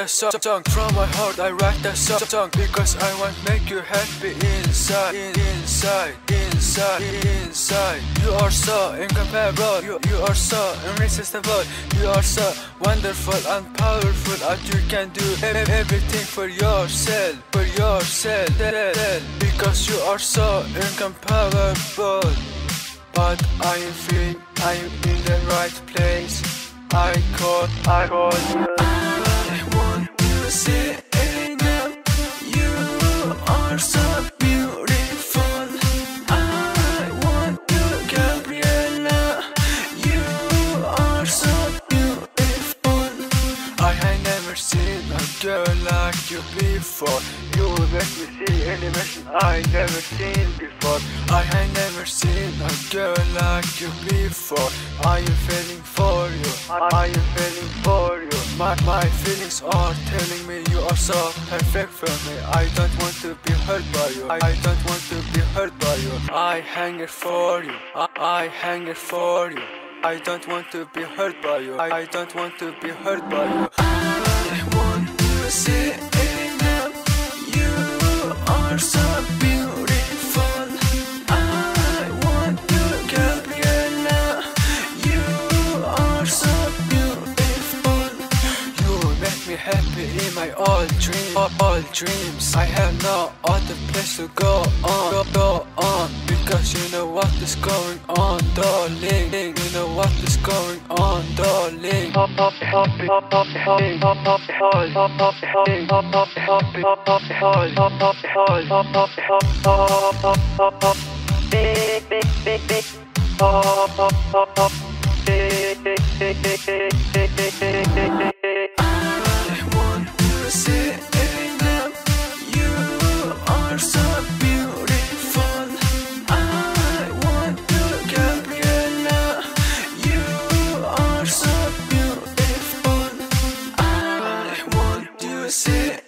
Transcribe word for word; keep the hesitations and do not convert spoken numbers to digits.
that song. From my heart I write that song, because I want make you happy inside, inside, inside, inside. You are so incomparable, you, you are so irresistible. You are so wonderful and powerful, and you can do everything for yourself, for yourself, because you are so incomparable. But I am feeling I am in the right place. I call, I call you. I want to say now, you are so beautiful. I want you, Gabriella, you are so beautiful. I have never seen a girl like you before. You make me see an emotion I never seen before. I have never seen a girl like you before. I am feeling for you, I am feeling for you. My, my feelings are telling me you are so perfect for me. I don't want to be hurt by you, I, I don't want to be hurt by you. I hang it for you, I, I hang it for you. I don't want to be hurt by you, I, I don't want to be hurt by you. I want to say now, you are so beautiful. I want you, Gabriella, you are so beautiful. You make me happy in my all dreams, all, all dreams. I have no other place to go on, go, go on, because you know what is going on, darling. You know what is going on, darling. I want to say now, you are so beautiful. I want you, Gabriella, you are so beautiful. I want to say